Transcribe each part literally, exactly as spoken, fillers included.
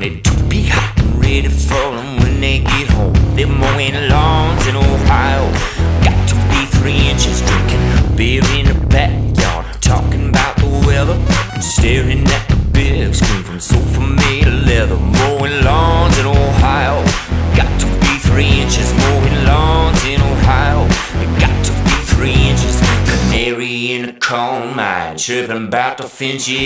They do be hot and ready for them when they get home. They're mowing lawns in Ohio. Got to be three inches, drinking beer in the backyard, talking about the weather, staring at the big screen from sofa made of leather. Mowing lawns in Ohio. Got to be three inches, mowing lawns in Ohio. You got to be three inches. Canary in the coal mine, chirping about the finches.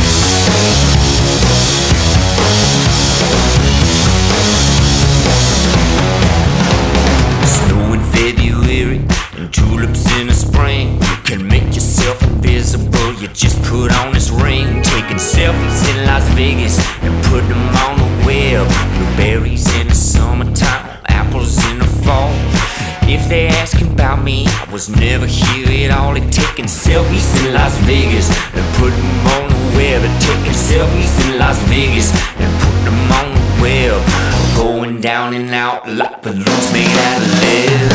Snow in February and tulips in the spring. You can make yourself invisible, you just put on this ring. Taking selfies in Las Vegas and put them on the web. Blueberries in the summertime, apples in the fall. If they're asking about me, I was never here at all. They're taking selfies in Las Vegas and put them on the web. They're taking selfies in Las Vegas and put them on the web. Going down and out like balloons made out of lead.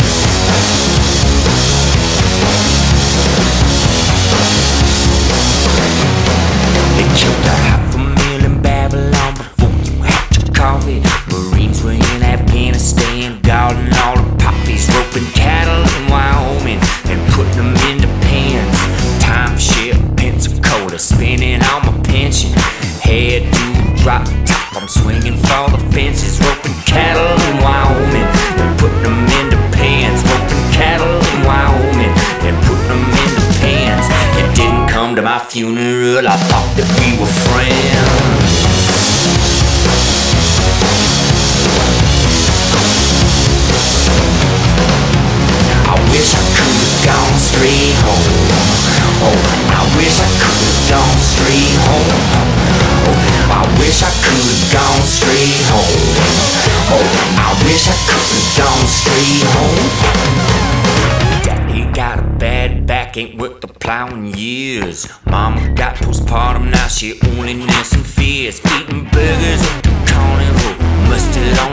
They killed a half a million in Babylon before you had to call it. Marines were in Afghanistan, guarding all the poppies, roping cattle in Wyoming and putting them into pens. Timeshare, Pensacola, spending all my pension. Hairdo, drop top, I'm swinging for the fences, roping cattle in Wyoming and putting them into pens. Roping cattle in Wyoming and putting them into pens. You didn't come to my funeral, I thought that we were friends. I wish I could've gone straight home. Oh, I wish I could've gone straight home. Oh, I wish I could've gone straight home. Oh, I wish I could've gone straight home. Daddy got a bad back, ain't worked the plow in years. Mama got postpartum, now she only nursing fears. Eating burgers at the carnival, mustard on